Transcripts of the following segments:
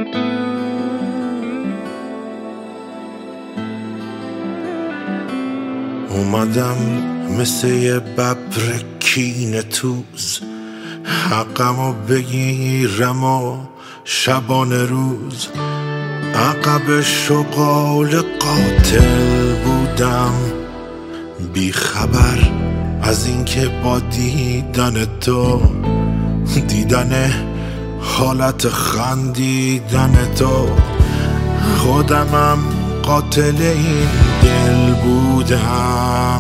اومدم مثل یه ببر کینه توز، حقمو بگیرم و شبانه روز. عقب شغال قاتل بودم، بی خبر از اینکه با دیدن تو، دیدن حالت خندیدن تو، خودمم قاتل این دل بودم.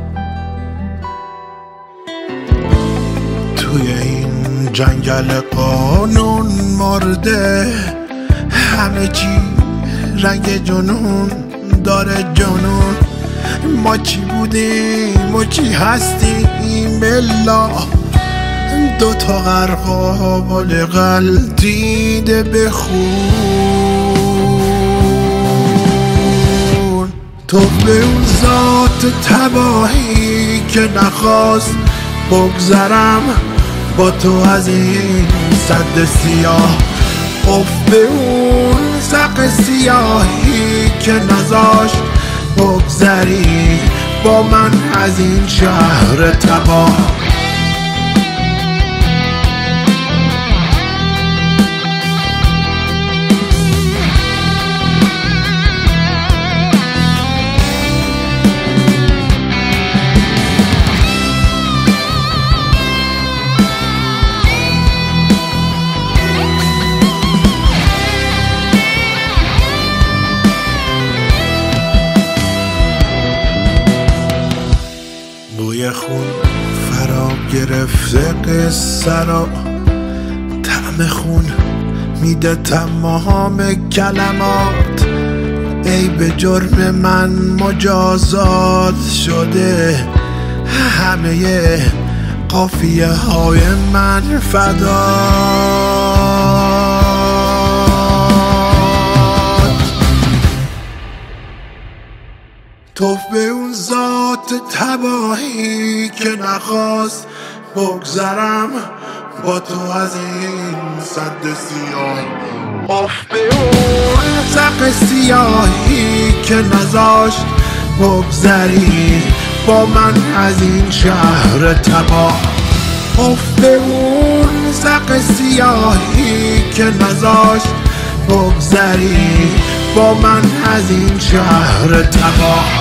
توی این جنگل قانون مرده، همه چی رنگ جنون داره جنون. ما چی بودیم و چی هستیم الا دوتا غرقابال غلطیده به خون. تو به اون ذات تباهی که نخواست بگذرم با تو از این سد سیاه، اف به اون سق سیاهی که نذاشت بگذری با من از این شهر تباه. بوی خون فرا گرفته قصه را، طعم خون میده تمام کلمات. ای به جرم من مجازات شده، همه قافیه های من فدات. توف به اون ذات تباهی که نخواست بگذرم با تو از این سد سیاه، اف به اون سق سیاهی که نذاشت بگذری با من از این شهر تباه. اف به اون سق سیاهی که نذاشت بگذری با من از این شهر تباه.